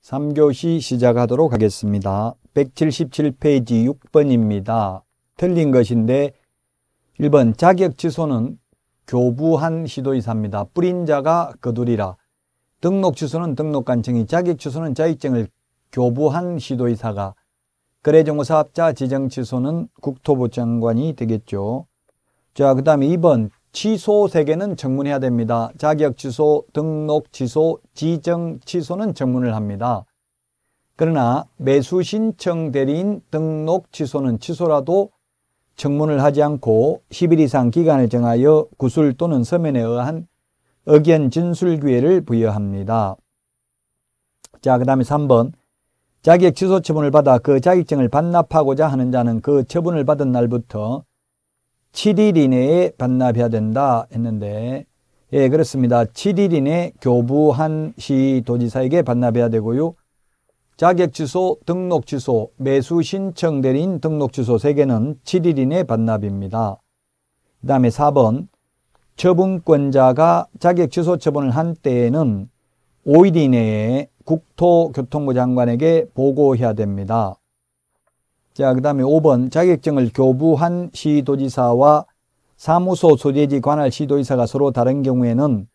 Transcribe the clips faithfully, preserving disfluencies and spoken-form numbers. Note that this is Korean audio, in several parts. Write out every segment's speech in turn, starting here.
삼 교시 시작하도록 하겠습니다. 백칠십칠 페이지 육 번입니다. 틀린 것인데 일 번 자격 취소는 교부한 시도이사입니다. 뿌린 자가 거두리라. 등록 취소는 등록관청이, 자격 취소는 자격증을 교부한 시도이사가, 거래정보사업자 지정 취소는 국토부 장관이 되겠죠. 자, 그 다음에 이 번 취소 세 개는 청문해야 됩니다. 자격 취소, 등록 취소, 지정 취소는 청문을 합니다. 그러나 매수 신청 대리인 등록 취소는 취소라도 청문을 하지 않고 십 일 이상 기간을 정하여 구술 또는 서면에 의한 의견 진술 기회를 부여합니다. 자, 그 다음에 삼 번 자격 취소 처분을 받아 그 자격증을 반납하고자 하는 자는 그 처분을 받은 날부터 칠 일 이내에 반납해야 된다 했는데, 예, 그렇습니다. 칠 일 이내 교부한 시도지사에게 반납해야 되고요. 자격 취소, 등록 취소, 매수 신청 대리인 등록 취소 세 개는 칠 일 이내 반납입니다. 그 다음에 사 번 처분권자가 자격 취소 처분을 한 때에는 오 일 이내에 국토교통부 장관에게 보고해야 됩니다. 자, 그 다음에 오 번 자격증을 교부한 시도지사와 사무소 소재지 관할 시도지사가 서로 다른 경우에는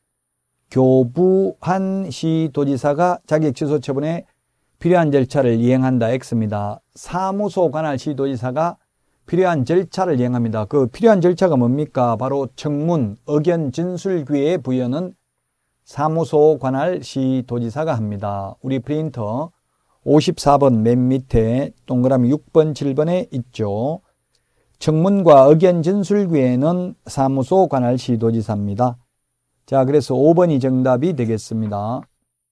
교부한 시도지사가 자격 취소 처분에 필요한 절차를 이행한다 X입니다. 사무소 관할 시도지사가 필요한 절차를 이행합니다. 그 필요한 절차가 뭡니까? 바로 청문, 의견 진술 기회의 부여는 사무소 관할 시도지사가 합니다. 우리 프린터 오십사 번 맨 밑에 동그라미 육 번, 칠 번에 있죠. 청문과 의견 진술 기회는 사무소 관할 시도지사입니다. 자, 그래서 오 번이 정답이 되겠습니다.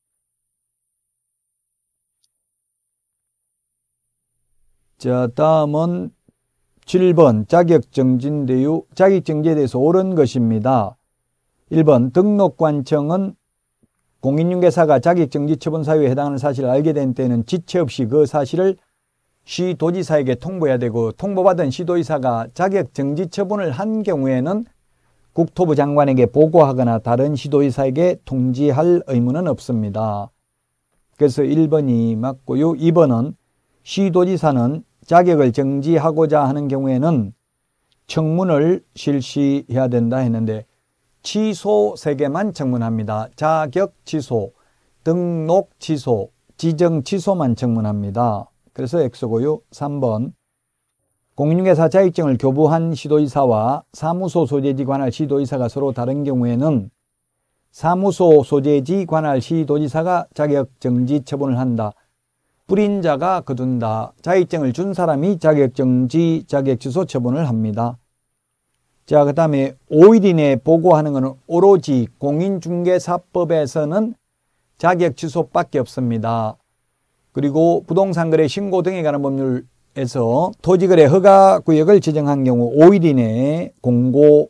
자, 다음은 칠 번 자격정지인데요. 자격정지에 대해서 옳은 것입니다. 일 번 등록관청은 공인중개사가 자격정지 처분 사유에 해당하는 사실을 알게 된 때는 지체 없이 그 사실을 시도지사에게 통보해야 되고, 통보받은 시도지사가 자격정지 처분을 한 경우에는 국토부 장관에게 보고하거나 다른 시도지사에게 통지할 의무는 없습니다. 그래서 일 번이 맞고요. 이 번은 시도지사는 자격을 정지하고자 하는 경우에는 청문을 실시해야 된다 했는데 취소 세 개만 청문합니다. 자격 취소, 등록 취소, 지정 취소만 청문합니다. 그래서 X고요. 삼 번 공인중개사 자격증을 교부한 시도지사와 사무소 소재지 관할 시도지사가 서로 다른 경우에는 사무소 소재지 관할 시도지사가 자격정지 처분을 한다. 뿌린 자가 거둔다. 자격증을 준 사람이 자격정지, 자격취소 처분을 합니다. 자, 그 다음에 오 일 이내에 보고하는 것은 오로지 공인중개사법에서는 자격취소밖에 없습니다. 그리고 부동산거래 신고 등에 관한 법률에서 토지거래 허가구역을 지정한 경우 오 일 이내에 공고하면,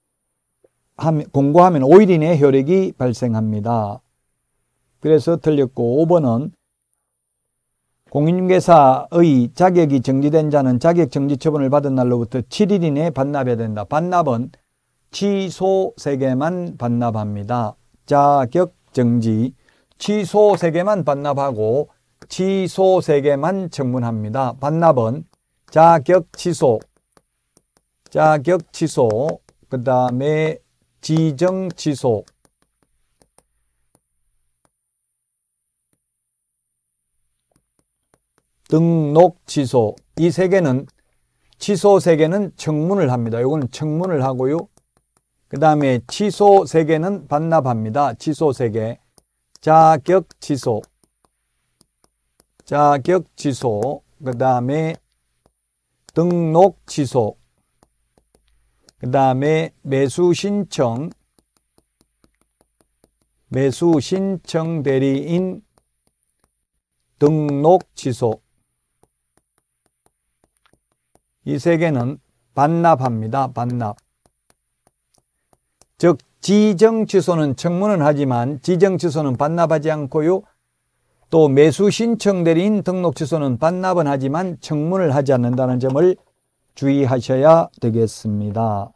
공고하면 오 일 이내에 효력이 발생합니다. 그래서 틀렸고, 오 번은 공인중개사의 자격이 정지된 자는 자격정지 처분을 받은 날로부터 칠 일 이내에 반납해야 된다. 반납은 취소 세 개만 반납합니다. 자격정지, 취소 세 개만 반납하고 취소 세 개만 청문합니다. 반납은 자격취소, 자격취소, 그 다음에 지정취소, 등록 취소, 이 세 개는, 취소 세 개는 청문을 합니다. 이거는 청문을 하고요. 그 다음에 취소 세 개는 반납합니다. 취소 세 개. 자격 취소, 자격 취소, 그 다음에 등록 취소, 그 다음에 매수 신청, 매수 신청 대리인 등록 취소. 이 세 개는 반납합니다. 반납. 즉 지정 취소는 청문은 하지만 지정 취소는 반납하지 않고요. 또 매수 신청 대리인 등록 취소는 반납은 하지만 청문을 하지 않는다는 점을 주의하셔야 되겠습니다.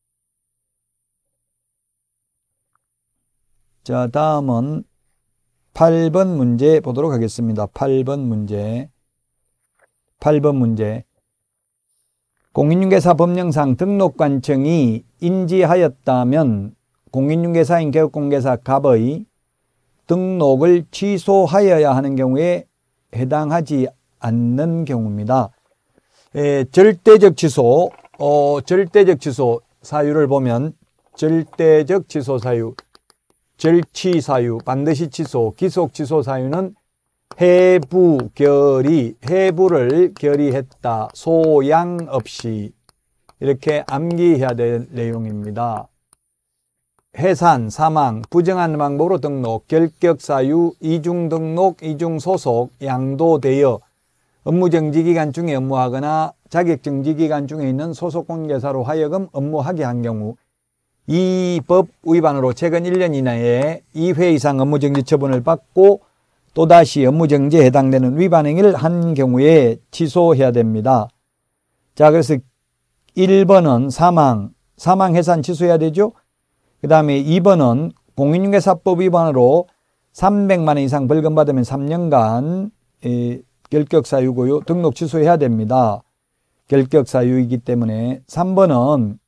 자, 다음은 팔 번 문제 보도록 하겠습니다. 팔 번 문제. 팔 번 문제. 공인중개사 법령상 등록관청이 인지하였다면 공인중개사인 개업공개사 갑의 등록을 취소하여야 하는 경우에 해당하지 않는 경우입니다. 에, 절대적 취소, 어, 절대적 취소 사유를 보면 절대적 취소 사유, 절취 사유, 반드시 취소, 기속 취소 사유는 해부, 결의, 해부를 결의했다, 소양 없이 이렇게 암기해야 될 내용입니다. 해산, 사망, 부정한 방법으로 등록, 결격 사유, 이중 등록, 이중 소속, 양도되어 업무정지 기간 중에 업무하거나 자격정지 기간 중에 있는 소속공개사로 하여금 업무하게 한 경우 이 법 위반으로 최근 일 년 이내에 이 회 이상 업무정지 처분을 받고 또다시 업무정지에 해당되는 위반 행위를 한 경우에 취소해야 됩니다. 자, 그래서 일 번은 사망, 사망 해산 취소해야 되죠. 그 다음에 이 번은 공인중개사법 위반으로 삼백만 원 이상 벌금 받으면 삼 년간 결격사유고요. 등록 취소해야 됩니다. 결격사유이기 때문에. 삼 번은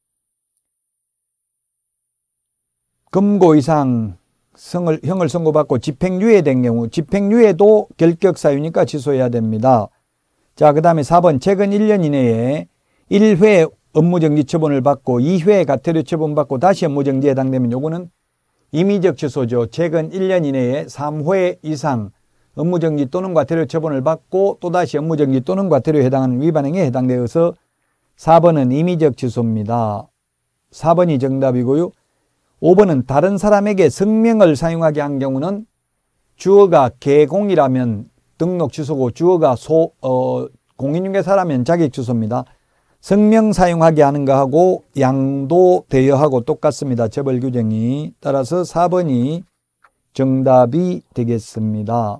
금고 이상 성을, 형을 선고받고 집행유예된 경우 집행유예도 결격사유니까 취소해야 됩니다. 자, 그 다음에 사 번 최근 일 년 이내에 일 회 업무정지 처분을 받고 이 회 가태료 처분받고 다시 업무정지에 해당되면 요거는 임의적 취소죠. 최근 일 년 이내에 삼 회 이상 업무정지 또는 과태료 처분을 받고 또다시 업무정지 또는 과태료에 해당하는 위반행위에 해당되어서 사 번은 임의적 취소입니다. 사 번이 정답이고요. 오 번은 다른 사람에게 성명을 사용하게 한 경우는 주어가 개공이라면 등록 취소고 주어가 소, 어, 공인중개사라면 자격 취소입니다. 성명 사용하게 하는 거하고 양도되어하고 똑같습니다. 처벌 규정이. 따라서 사 번이 정답이 되겠습니다.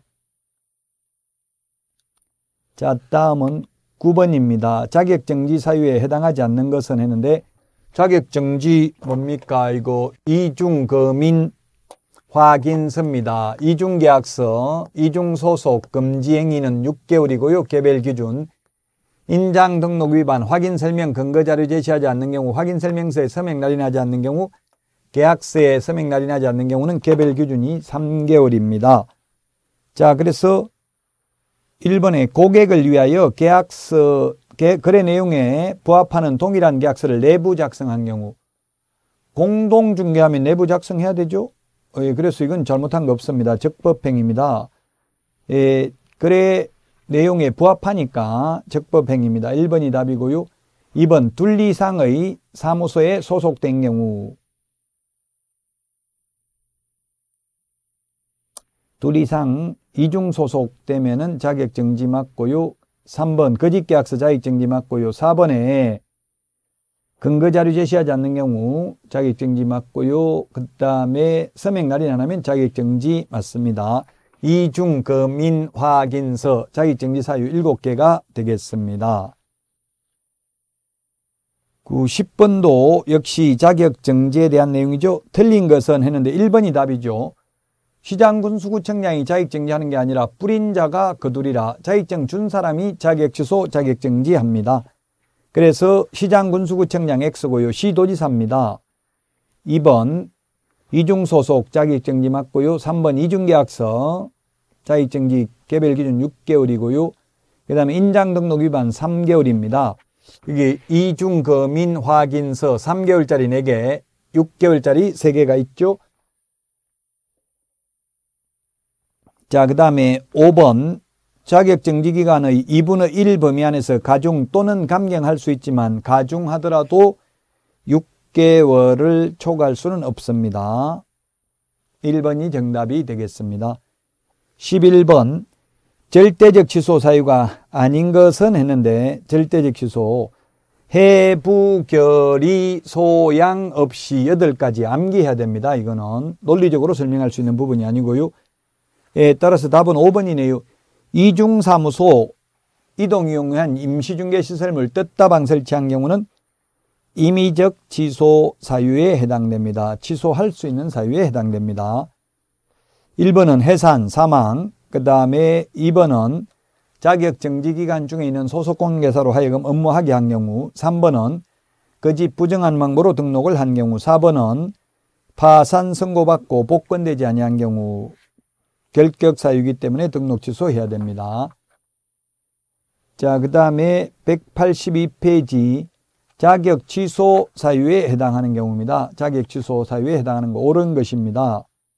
자, 다음은 구 번입니다. 자격정지 사유에 해당하지 않는 것은 했는데 자격정지 뭡니까? 이거 이중거민 확인서입니다. 이중계약서, 이중소속 금지행위는 육 개월이고요. 개별기준. 인장등록 위반, 확인설명, 근거자료 제시하지 않는 경우, 확인설명서에 서명 날인하지 않는 경우, 계약서에 서명 날인하지 않는 경우는 개별기준이 삼 개월입니다. 자, 그래서 일 번에 고객을 위하여 계약서, 거래 내용에 부합하는 동일한 계약서를 내부 작성한 경우 공동중개하면 내부 작성해야 되죠. 예, 그래서 이건 잘못한 거 없습니다. 적법행위입니다. 예, 거래 내용에 부합하니까 적법행위입니다. 일 번이 답이고요. 이 번 둘 이상의 사무소에 소속된 경우 둘 이상 이중 소속되면은 자격정지 맞고요. 삼 번 거짓계약서 자격정지 맞고요. 사 번에 근거자료 제시하지 않는 경우 자격정지 맞고요. 그 다음에 서명 날인 안 하면 자격정지 맞습니다. 이중거민 확인서 자격정지 사유 일곱 개가 되겠습니다. 그 십 번도 역시 자격정지에 대한 내용이죠. 틀린 것은 했는데 일 번이 답이죠. 시장군수구청장이 자격정지하는 게 아니라 뿌린 자가 거두리라. 자격증 준 사람이 자격취소, 자격정지합니다. 그래서 시장군수구청장 X고요. 시도지사입니다. 이 번 이중소속 자격정지 맞고요. 삼 번 이중계약서 자격정지 개별기준 육 개월이고요. 그 다음에 인장등록 위반 삼 개월입니다. 이게 이중거민 확인서 삼 개월짜리 네 개, 육 개월짜리 세 개가 있죠. 자, 그 다음에 오 번 자격정지기간의 이분의 일 범위 안에서 가중 또는 감경할 수 있지만 가중하더라도 육 개월을 초과할 수는 없습니다. 일 번이 정답이 되겠습니다. 십일 번 절대적 취소 사유가 아닌 것은 했는데 절대적 취소 해부, 결의, 소양 없이 여덟 가지 암기해야 됩니다. 이거는 논리적으로 설명할 수 있는 부분이 아니고요. 예, 따라서 답은 오 번이네요. 이중사무소 이동 이용한 임시중개시설물 뜻다방 설치한 경우는 임의적 취소 사유에 해당됩니다. 취소할 수 있는 사유에 해당됩니다. 일 번은 해산, 사망, 그 다음에 이 번은 자격정지기간 중에 있는 소속공인중개사로 하여금 업무하게 한 경우, 삼 번은 거짓 부정한 방법으로 등록을 한 경우, 사 번은 파산 선고받고 복권되지 아니한 경우 결격 사유이기 때문에 등록 취소해야 됩니다. 자, 그 다음에 백팔십이 페이지 자격 취소 사유에 해당하는 경우입니다. 자격 취소 사유에 해당하는 거 옳은 것입니다.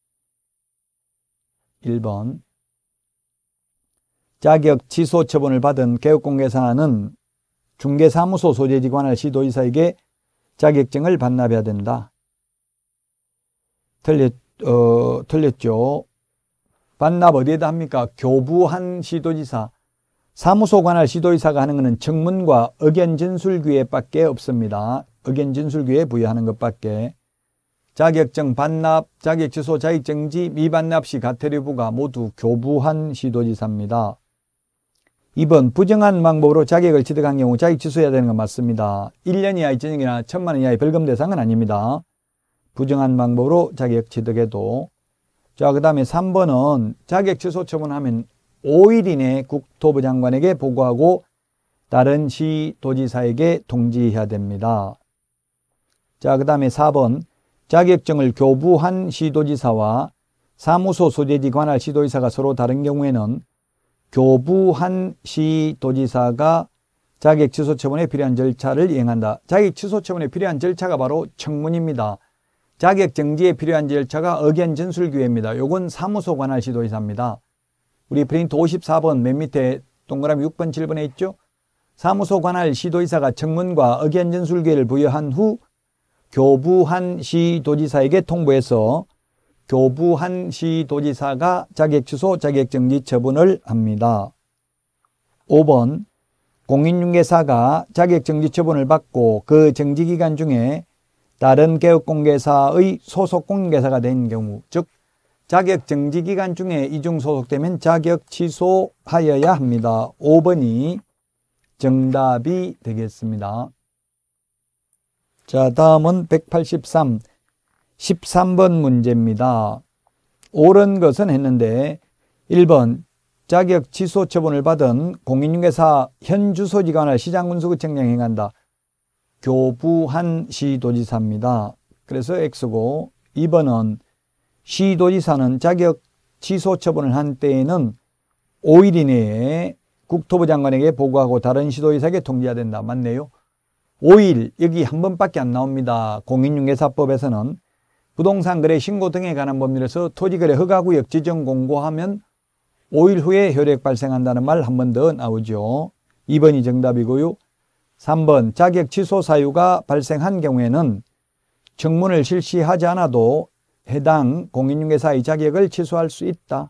일 번 자격 취소 처분을 받은 개업공개사는 중개사무소 소재지 관할 시도지사에게 자격증을 반납해야 된다. 틀렸, 어, 틀렸죠. 반납 어디에다 합니까? 교부한 시도지사. 사무소 관할 시도지사가 하는 것은 청문과 의견 진술 기회밖에 없습니다. 의견 진술 기회 부여하는 것밖에. 자격증 반납, 자격 취소, 자격정지, 미반납 시 가태료부가 모두 교부한 시도지사입니다. 이 번 부정한 방법으로 자격을 취득한 경우 자격 취소해야 되는 건 맞습니다. 일 년 이하의 징역이나 천만 원 이하의 벌금 대상은 아닙니다. 부정한 방법으로 자격 취득해도. 자, 그 다음에 삼 번은 자격 취소 처분하면 오 일 이내에 국토부 장관에게 보고하고 다른 시도지사에게 통지해야 됩니다. 자, 그 다음에 사 번 자격증을 교부한 시도지사와 사무소 소재지 관할 시도지사가 서로 다른 경우에는 교부한 시도지사가 자격 취소 처분에 필요한 절차를 이행한다. 자격 취소 처분에 필요한 절차가 바로 청문입니다. 자격 정지에 필요한 절차가 의견 진술 기회입니다. 요건 사무소 관할 시도지사입니다. 우리 프린트 오십사 번 맨 밑에 동그라미 육 번, 칠 번에 있죠? 사무소 관할 시도지사가 청문과 의견 진술 기회를 부여한 후 교부한 시도지사에게 통보해서 교부한 시도지사가 자격 취소, 자격 정지 처분을 합니다. 오 번 공인중개사가 자격 정지 처분을 받고 그 정지 기간 중에 다른 개업공개사의 소속 공인중개사가 된 경우, 즉 자격 정지 기간 중에 이중 소속되면 자격 취소하여야 합니다. 오 번이 정답이 되겠습니다. 자, 다음은 백팔십삼, 십삼 번 문제입니다. 옳은 것은 했는데 일 번 자격 취소 처분을 받은 공인중개사 현 주소지 관할 시장군수구청장 행한다. 교부한 시도지사입니다. 그래서 X고, 이 번은 시도지사는 자격 취소 처분을 한 때에는 오 일 이내에 국토부 장관에게 보고하고 다른 시도지사에게 통지해야 된다. 맞네요. 오 일, 여기 한 번밖에 안 나옵니다. 공인중개사법에서는 부동산 거래 신고 등에 관한 법률에서 토지거래 허가구역 지정 공고하면 오 일 후에 효력 발생한다는 말 한 번 더 나오죠. 이 번이 정답이고요. 삼 번 자격 취소 사유가 발생한 경우에는 청문을 실시하지 않아도 해당 공인중개사의 자격을 취소할 수 있다.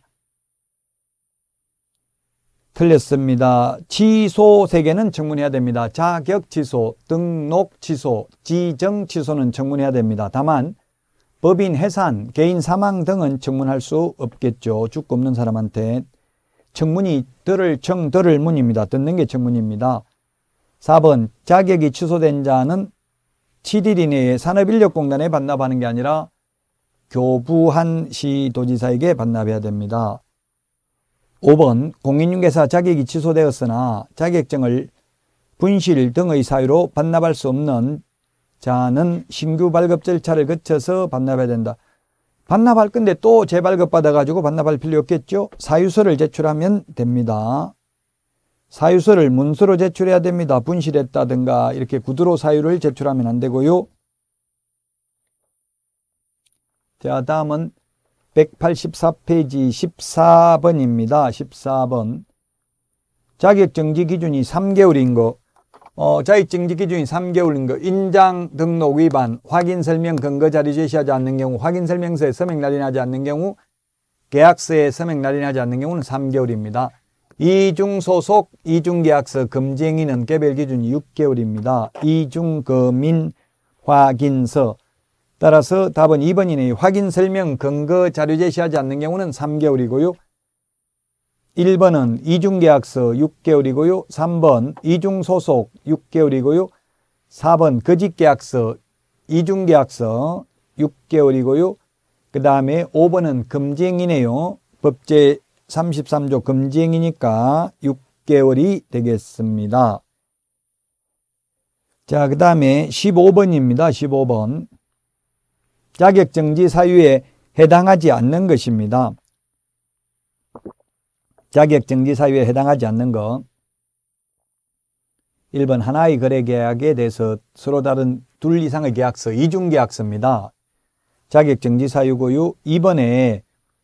틀렸습니다. 취소 세 개는 청문해야 됩니다. 자격 취소, 등록 취소, 지정 취소는 청문해야 됩니다. 다만 법인 해산, 개인 사망 등은 청문할 수 없겠죠. 죽고 없는 사람한테. 청문이 들을 청, 들을 문입니다. 듣는 게 청문입니다. 사 번 자격이 취소된 자는 칠 일 이내에 산업인력공단에 반납하는 게 아니라 교부한 시도지사에게 반납해야 됩니다. 오 번 공인중개사 자격이 취소되었으나 자격증을 분실 등의 사유로 반납할 수 없는 자는 신규 발급 절차를 거쳐서 반납해야 된다. 반납할 건데 또 재발급 받아가지고 반납할 필요 없겠죠? 사유서를 제출하면 됩니다. 사유서를 문서로 제출해야 됩니다. 분실했다든가 이렇게 구두로 사유를 제출하면 안 되고요. 자, 다음은 백팔십사 페이지 십사 번입니다. 십사 번. 자격정지 기준이 삼 개월인 거. 어, 자격정지 기준이 삼 개월인 거. 인장 등록 위반, 확인 설명 근거 자료 제시하지 않는 경우, 확인 설명서에 서명 날인하지 않는 경우, 계약서에 서명 날인하지 않는 경우는 삼 개월입니다. 이중소속, 이중계약서 금지행위는 개별 기준이 육 개월입니다. 이중거민 확인서. 따라서 답은 이 번이네요. 확인 설명 근거 자료 제시하지 않는 경우는 삼 개월이고요. 일 번은 이중계약서 육 개월이고요. 삼 번 이중소속 육 개월이고요. 사 번 거짓계약서, 이중계약서 육 개월이고요. 그 다음에 오 번은 금지행위네요. 법제 삼십삼 조 금지행위니까 육 개월이 되겠습니다. 자, 그 다음에 십오 번입니다. 십오 번. 자격정지 사유에 해당하지 않는 것입니다. 자격정지 사유에 해당하지 않는 것. 일 번 하나의 거래계약에 대해서 서로 다른 둘 이상의 계약서, 이중계약서입니다. 자격정지 사유고요. 이 번에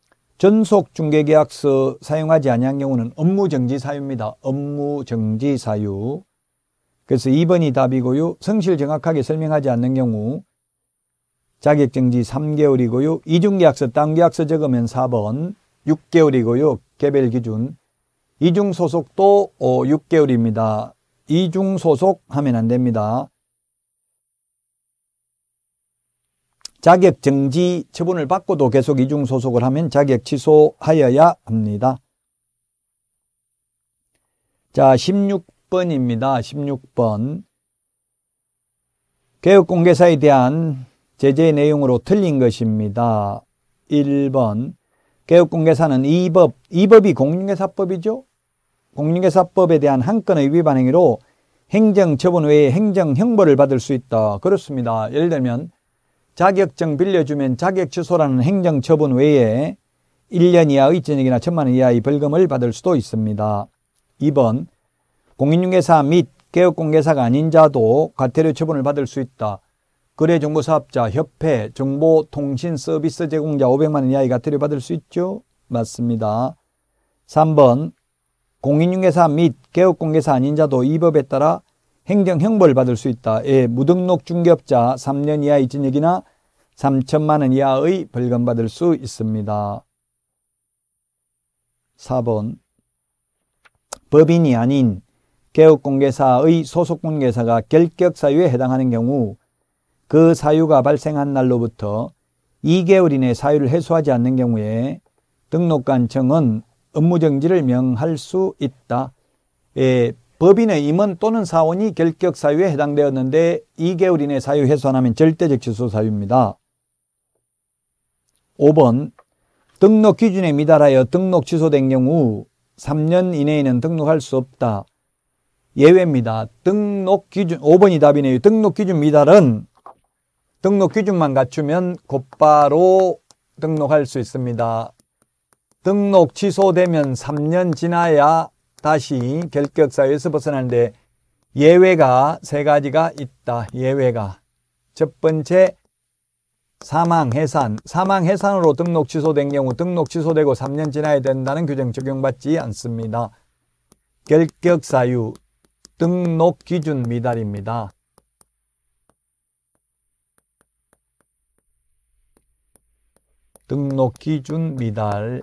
전속중개계약서 사용하지 아니한 경우는 업무정지 사유입니다. 업무정지 사유. 그래서 이 번이 답이고요. 성실 정확하게 설명하지 않는 경우 자격정지 삼 개월이고요. 이중계약서, 딴계약서 적으면 사 번 육 개월이고요. 개별기준. 이중소속도 육 개월입니다. 이중소속 하면 안 됩니다. 자격정지 처분을 받고도 계속 이중소속을 하면 자격 취소하여야 합니다. 자, 십육 번입니다. 십육 번. 개업공개사에 대한 제재 내용으로 틀린 것입니다. 일 번. 개업공개사는 이 법, 이 법이 공인중개사법이죠. 공인중개사법에 대한 한 건의 위반 행위로 행정처분 외에 행정형벌을 받을 수 있다. 그렇습니다. 예를 들면 자격증 빌려주면 자격취소라는 행정처분 외에 일 년 이하의 전역이나 천만 원 이하의 벌금을 받을 수도 있습니다. 이 번. 공인중개사 및 개업공개사가 아닌 자도 과태료 처분을 받을 수 있다. 거래정보사업자, 협회, 정보통신서비스 제공자 오백만 원 이하의 과태료 받을 수 있죠? 맞습니다. 삼 번. 공인중개사 및 개업공개사 아닌 자도 이 법에 따라 행정형벌을 받을 수 있다. 예, 무등록 중개업자 삼 년 이하의 징역이나 삼천만 원 이하의 벌금 받을 수 있습니다. 사 번. 법인이 아닌 개업공개사의 소속공개사가 결격사유에 해당하는 경우 그 사유가 발생한 날로부터 이 개월 이내 사유를 해소하지 않는 경우에 등록관청은 업무정지를 명할 수 있다. 예, 법인의 임원 또는 사원이 결격사유에 해당되었는데 이 개월 이내 사유 해소 안 하면 절대적 취소 사유입니다. 오 번. 등록 기준에 미달하여 등록 취소된 경우 삼 년 이내에는 등록할 수 없다. 예외입니다. 등록 기준, 오 번이 답이네요. 등록 기준 미달은 등록 기준만 갖추면 곧바로 등록할 수 있습니다. 등록 취소되면 삼 년 지나야 다시 결격사유에서 벗어나는데 예외가 세 가지가 있다. 예외가. 첫 번째, 사망, 해산. 사망, 해산으로 등록 취소된 경우 등록 취소되고 삼 년 지나야 된다는 규정 적용받지 않습니다. 결격사유, 등록 기준 미달입니다. 등록 기준 미달.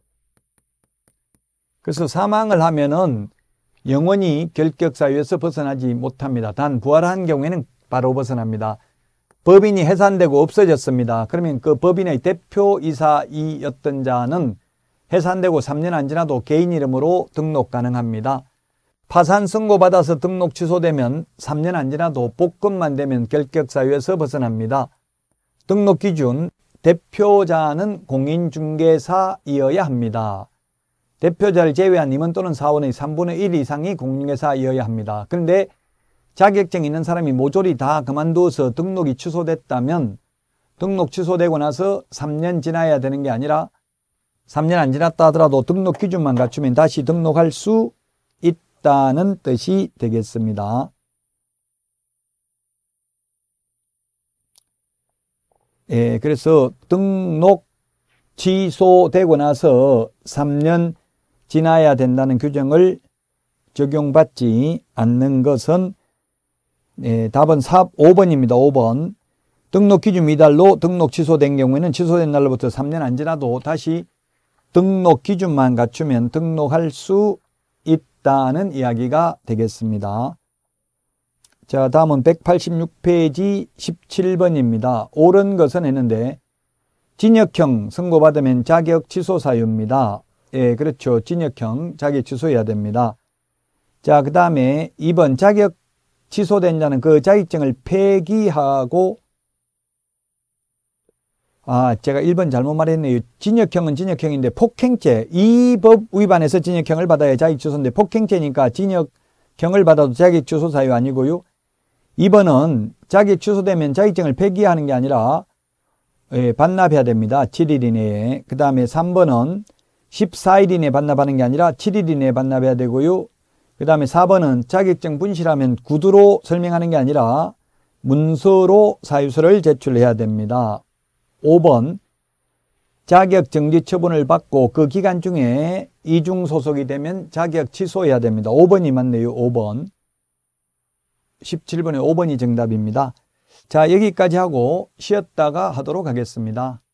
그래서 사망을 하면은 영원히 결격사유에서 벗어나지 못합니다. 단 부활한 경우에는 바로 벗어납니다. 법인이 해산되고 없어졌습니다. 그러면 그 법인의 대표이사이었던 자는 해산되고 삼 년 안 지나도 개인 이름으로 등록 가능합니다. 파산 선고받아서 등록 취소되면 삼 년 안 지나도 복권만 되면 결격사유에서 벗어납니다. 등록 기준, 대표자는 공인중개사이어야 합니다. 대표자를 제외한 임원 또는 사원의 삼분의 일 이상이 공인중개사이어야 합니다. 그런데 자격증 있는 사람이 모조리 다 그만두어서 등록이 취소됐다면 등록 취소되고 나서 삼 년 지나야 되는 게 아니라 삼 년 안 지났다 하더라도 등록 기준만 갖추면 다시 등록할 수 있다는 뜻이 되겠습니다. 예, 그래서 등록 취소되고 나서 삼 년 지나야 된다는 규정을 적용받지 않는 것은 예, 답은 사, 오 번입니다. 오 번. 등록 기준 미달로 등록 취소된 경우에는 취소된 날로부터 삼 년 안 지나도 다시 등록 기준만 갖추면 등록할 수 있다는 이야기가 되겠습니다. 자, 다음은 백팔십육 페이지 십칠 번입니다. 옳은 것은 했는데 징역형 선고받으면 자격 취소 사유입니다. 예, 그렇죠. 징역형 자격 취소해야 됩니다. 자, 그 다음에 이 번 자격 취소된 자는 그 자격증을 폐기하고 아, 제가 일 번 잘못 말했네요. 징역형은 징역형인데 폭행죄, 이 법 위반해서 징역형을 받아야 자격취소인데 폭행죄니까 징역형을 받아도 자격취소 사유 아니고요. 이 번은 자격 취소되면 자격증을 폐기하는 게 아니라 예, 반납해야 됩니다. 칠 일 이내에. 그 다음에 삼 번은 십사 일 이내에 반납하는 게 아니라 칠 일 이내에 반납해야 되고요. 그 다음에 사 번은 자격증 분실하면 구두로 설명하는 게 아니라 문서로 사유서를 제출해야 됩니다. 오 번 자격정지 처분을 받고 그 기간 중에 이중 소속이 되면 자격 취소해야 됩니다. 오 번이 맞네요. 오 번. 십칠 번에 오 번이 정답입니다. 자, 여기까지 하고 쉬었다가 하도록 하겠습니다.